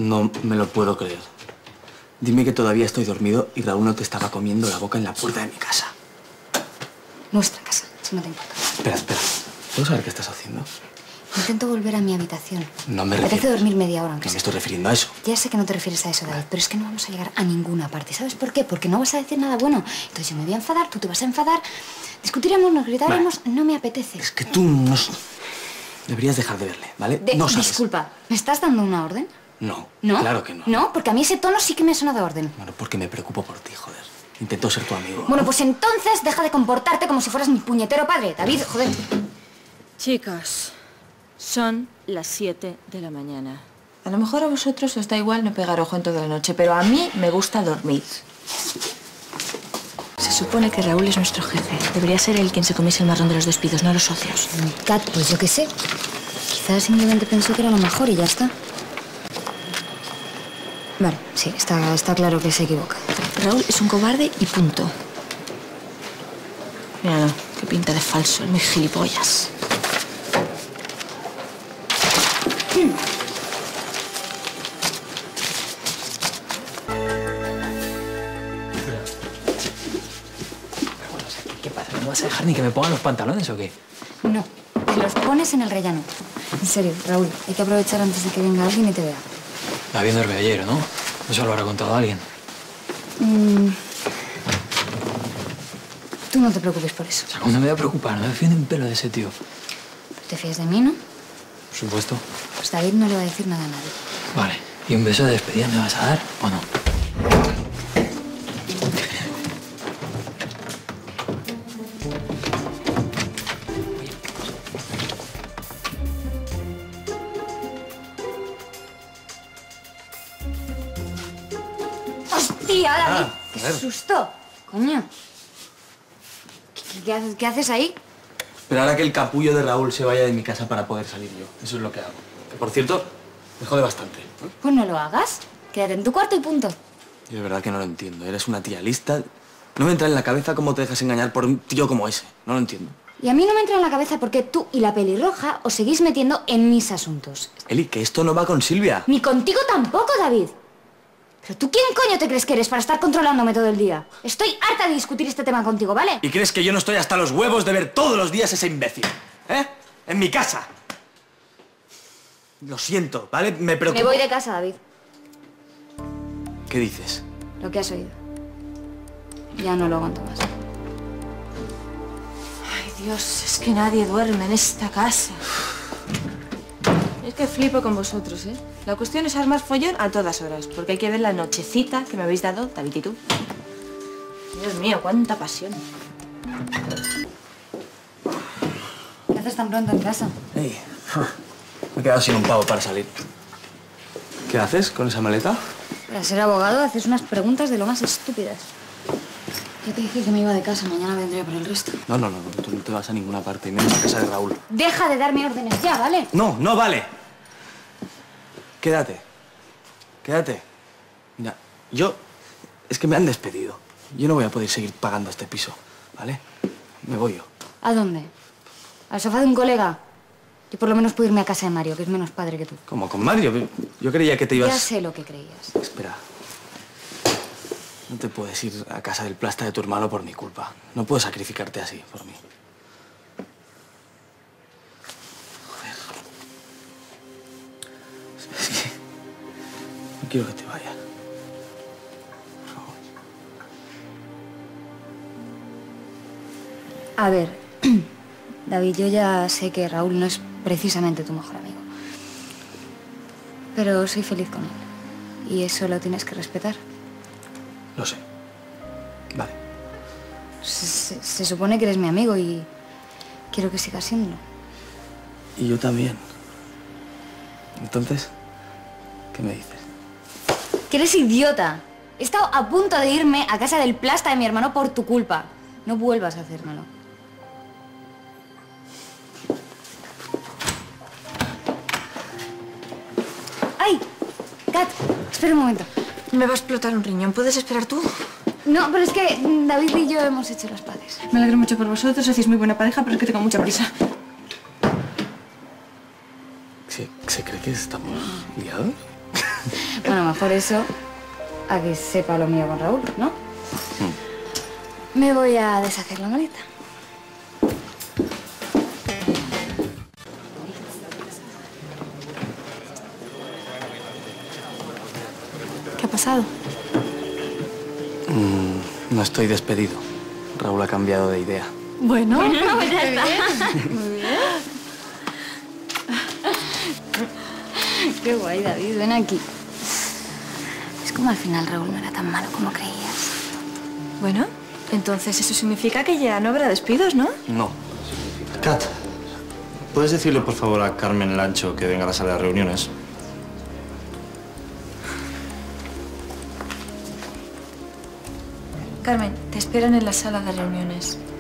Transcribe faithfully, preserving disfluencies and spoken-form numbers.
No me lo puedo creer. Dime que todavía estoy dormido y Raúl no te estaba comiendo la boca en la puerta de mi casa. Nuestra casa, si no te importa. Espera, espera. ¿Puedo saber qué estás haciendo? Intento volver a mi habitación. No me refiero... Me apetece dormir media hora, aunque No sea. me estoy refiriendo a eso. Ya sé que no te refieres a eso, David, pero es que no vamos a llegar a ninguna parte. ¿Sabes por qué? Porque no vas a decir nada bueno. Entonces yo me voy a enfadar, tú te vas a enfadar, discutiremos, nos gritaremos. Vale. No me apetece. Es que tú no... Deberías dejar de verle, ¿vale? De... No sabes. Disculpa, ¿me estás dando una orden? No, ¿No? Claro que no. No, porque a mí ese tono sí que me suena de orden. Bueno, porque me preocupo por ti, joder. Intento ser tu amigo. Bueno, pues entonces deja de comportarte como si fueras mi puñetero padre. David, joder. Chicas, son las siete de la mañana. A lo mejor a vosotros os da igual no pegar ojo en toda la noche, pero a mí me gusta dormir. Se supone que Raúl es nuestro jefe. Debería ser él quien se comiese el marrón de los despidos, no los socios. Kat, pues yo qué sé. Quizás simplemente pensó que era lo mejor y ya está. Vale, sí, está, está claro que se equivoca. Raúl es un cobarde y punto. Míralo, qué pinta de falso, es muy gilipollas. ¿Qué pasa? ¿No vas a dejar ni que me pongan los pantalones o qué? No, te los pones en el rellano. En serio, Raúl, hay que aprovechar antes de que venga alguien y te vea. La vi en Herbellero, ¿no? Eso lo habrá contado alguien. Mm. Tú no te preocupes por eso. O sea, ¿cómo no me voy a preocupar? No me fío ni un pelo de ese tío. ¿Te fías de mí, no? Por supuesto. Pues David no le va a decir nada a nadie. Vale. ¿Y un beso de despedida me vas a dar o no? ¡Hostia, David! Ah, ¡Qué joder. susto! Coño. ¿Qué, qué haces, ¿Qué haces ahí? Esperar a que el capullo de Raúl se vaya de mi casa para poder salir yo. Eso es lo que hago. Que, por cierto, me jode bastante. Pues no lo hagas. Quédate en tu cuarto y punto. Yo de verdad que no lo entiendo. Eres una tía lista. No me entra en la cabeza cómo te dejas engañar por un tío como ese. No lo entiendo. Y a mí no me entra en la cabeza por qué tú y la pelirroja os seguís metiendo en mis asuntos. Eli, que esto no va con Silvia. Ni contigo tampoco, David. ¿Pero tú quién coño te crees que eres para estar controlándome todo el día? Estoy harta de discutir este tema contigo, ¿vale? ¿Y crees que yo no estoy hasta los huevos de ver todos los días ese imbécil? ¿Eh? En mi casa. Lo siento, ¿vale? Me preocupa. Me voy de casa, David. ¿Qué dices? Lo que has oído. Ya no lo aguanto más. Ay, Dios, es que nadie duerme en esta casa. Es que flipo con vosotros, ¿eh? La cuestión es armar follón a todas horas, porque hay que ver la nochecita que me habéis dado, David y tú. Dios mío, cuánta pasión. ¿Qué haces tan pronto en casa? Ey, me he quedado sin un pavo para salir. ¿Qué haces con esa maleta? Para ser abogado haces unas preguntas de lo más estúpidas. Yo te dije que me iba de casa, mañana vendré por el resto. No, no, no, no, tú no te vas a ninguna parte, menos a casa de Raúl. Deja de darme órdenes ya, ¿vale? No, no vale. Quédate. Quédate. Mira, yo... Es que me han despedido. Yo no voy a poder seguir pagando este piso, ¿vale? Me voy yo. ¿A dónde? ¿Al sofá de un colega? Yo por lo menos puedo irme a casa de Mario, que es menos padre que tú. ¿Cómo? ¿Con Mario? Yo creía que te ibas... Ya sé lo que creías. Espera. No te puedes ir a casa del plasta de tu hermano por mi culpa. No puedo sacrificarte así por mí. Joder. Es que... No quiero que te vayas. Por favor. A ver, David, yo ya sé que Raúl no es precisamente tu mejor amigo. Pero soy feliz con él. Y eso lo tienes que respetar. Lo sé. Vale. Se, se- se supone que eres mi amigo y quiero que sigas siéndolo. Y yo también. Entonces, ¿qué me dices? ¡Que eres idiota! He estado a punto de irme a casa del plasta de mi hermano por tu culpa. No vuelvas a hacérmelo. ¡Ay! Kat, espera un momento. Me va a explotar un riñón. ¿Puedes esperar tú? No, pero es que David y yo hemos hecho las paces. Me alegro mucho por vosotros, hacéis muy buena pareja, pero es que tengo mucha prisa. ¿Se, se cree que estamos liados? Bueno, mejor eso a que sepa lo mío con Raúl, ¿no? Mm. Me voy a deshacer la maleta. ¿Qué ha pasado? Mm, no estoy despedido. Raúl ha cambiado de idea. Bueno, pues ya está. Muy bien. Qué guay, David, ven aquí. Es como al final Raúl no era tan malo como creías. Bueno, entonces eso significa que ya no habrá despidos, ¿no? No. Kat, ¿puedes decirle por favor a Carmen Lancho que venga a la sala de reuniones? Carmen, te esperan en la sala de reuniones.